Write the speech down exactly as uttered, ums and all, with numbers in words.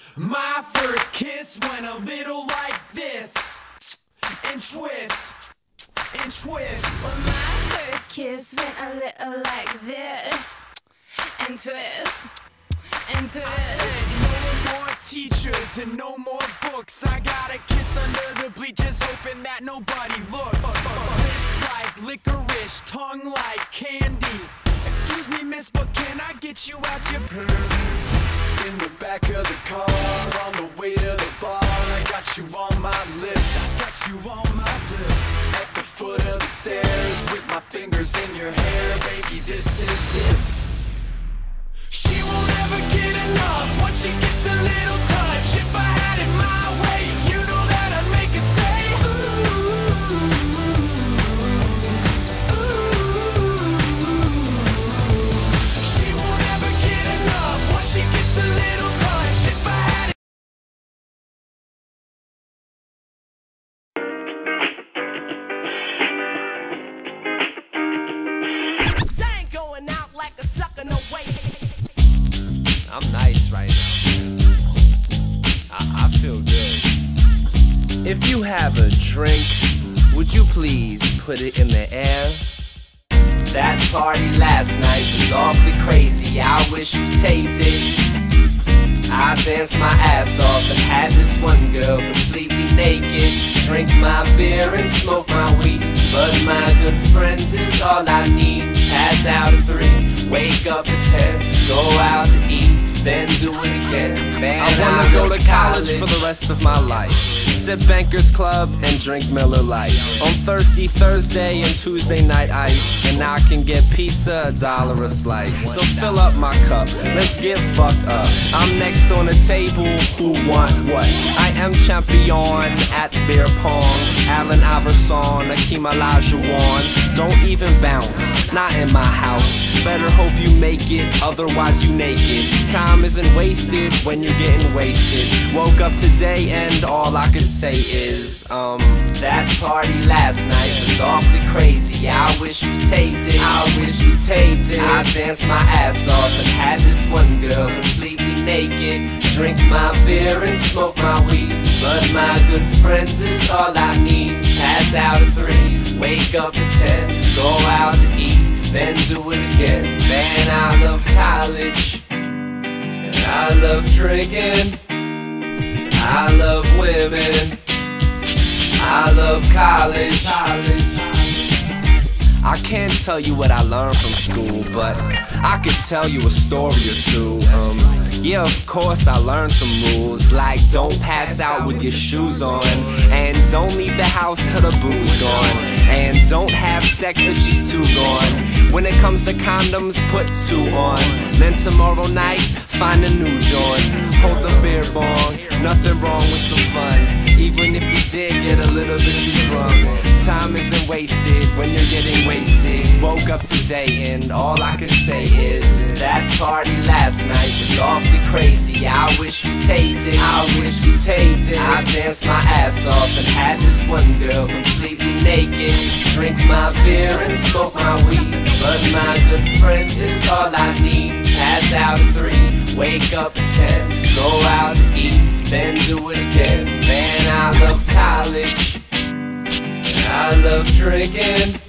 My first kiss went a little like this, and twist, and twist. Well, my first kiss went a little like this, and twist, and twist. I said no more teachers and no more books. I got a kiss under the bleachers, hoping that nobody looked. Lips like licorice, tongue like candy. Excuse me, miss, but can I get you out your pants? In the back of the car, on the way to the bar, I got you on my lips. I got you on my lips. At the foot of the stairs, with my fingers in your hair, baby, this is it. She won't ever get enough once she gets a little touch. If I had it my way, you know that I'd make her say ooh, ooh. She won't ever get enough once she gets a little touch. If I had it. I ain't going out like a sucker, no way. I'm nice right now. I, I feel good. If you have a drink, would you please put it in the air? That party last night was awfully crazy. I wish we taped it. I danced my ass off and had this one girl completely naked. Drink my beer and smoke my weed, but my good friends is all I need. Pass out at three, wake up at ten, go out to eat, then do it again. Man, I wanna go to college for the rest of my life. Sip Bankers Club and drink Miller Lite. On Thirsty Thursday and Tuesday night ice, and I can get pizza a dollar a slice. So fill up my cup, let's get fucked up. I'm next on the table, who want what? I am champion at beer pong. Allen Iverson, Akeem Olajuwon. Don't even bounce, not in my house. Better hope you make it, otherwise you naked. Time isn't wasted when you're getting wasted. Woke up today and all I could say is, um, that party last night was awfully crazy. I wish we taped it, I wish we taped it. I danced my ass off and had this one girl completely naked. Drink my beer and smoke my weed, but my good friends is all I need. Pass out at three, wake up at ten, go out to eat, then do it again. Man, I love college, and I love drinking, I love women, I love college. I can't tell you what I learned from school, but I could tell you a story or two. Um, yeah, of course I learned some rules, like don't pass out with your shoes on, and don't leave the house till the booze gone, and don't have sex if she's too gone. When it comes to condoms, put two on. Then tomorrow night, find a new joint. Hold the beer bong, nothing wrong with some fun, even if you did get a little bit too drunk. Time isn't wasted when you're getting wasted. Woke up today and all I can say is, that party last night was awfully crazy. I wish we taped it, I wish we taped it. I danced my ass off and had this one girl completely naked. Drink my beer and smoke my weed, but my good friends is all I need. Pass out at three, wake up at ten, go out to eat, then do it again. Man, I love college, I love drinking,